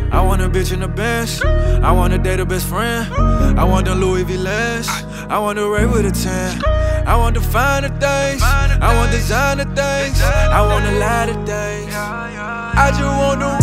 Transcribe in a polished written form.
I want a bitch in the Benz. I want to date a best friend. I want the Louis V lens. I want to rave with a 10. I want to find the things. I want designer things. I want a lot of things. I just want the